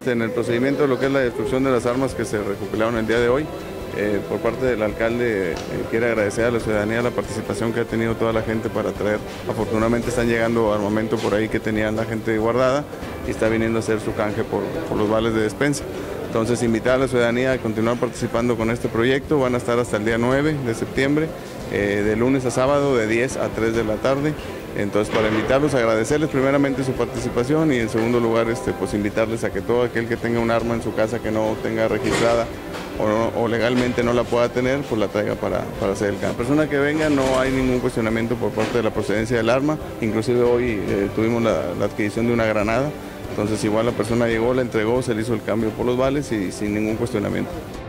en el procedimiento de lo que es la destrucción de las armas que se recopilaron el día de hoy. Por parte del alcalde quiere agradecer a la ciudadanía la participación que ha tenido toda la gente para traer. Afortunadamente están llegando armamento por ahí que tenían la gente guardada y está viniendo a hacer su canje por los vales de despensa. Entonces invitar a la ciudadanía a continuar participando con este proyecto. Van a estar hasta el día 9 de septiembre, de lunes a sábado, de 10 a 3 de la tarde. Entonces, para invitarlos, agradecerles primeramente su participación y en segundo lugar, pues invitarles a que todo aquel que tenga un arma en su casa que no tenga registrada o legalmente no la pueda tener, pues la traiga para hacer el cambio. La persona que venga, no hay ningún cuestionamiento por parte de la procedencia del arma. Inclusive hoy tuvimos la adquisición de una granada. Entonces igual la persona llegó, la entregó, se le hizo el cambio por los vales y sin ningún cuestionamiento.